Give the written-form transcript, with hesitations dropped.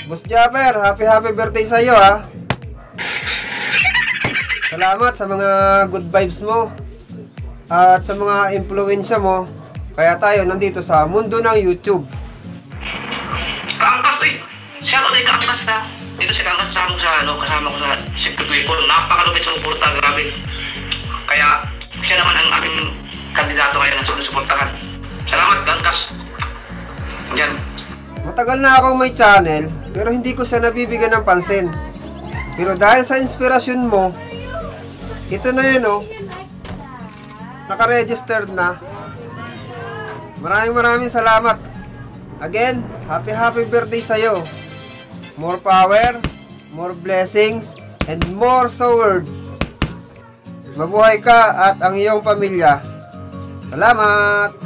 Boss Japper, happy birthday sa'yo ha. Salamat sa mga good vibes mo at sa mga impluensya mo. Kaya tayo nandito sa mundo ng YouTube. Kaangkas eh. Siya ako din kaangkas na. Dito si kaangkas kasama ko sa Secret Weapon. Napakalupit sa suporta, grabe. Kaya siya naman ang aking kandidato ngayon na sinusuportahan. Salamat, kaangkas. Yan. Matagal na akong may channel, pero hindi ko siya nabibigyan ng pansin. Pero dahil sa inspirasyon mo, ito na yun oh. Naka-registered na. Maraming salamat. Again, happy birthday sa'yo. More power, more blessings, and more sword. Mabuhay ka at ang iyong pamilya. Salamat!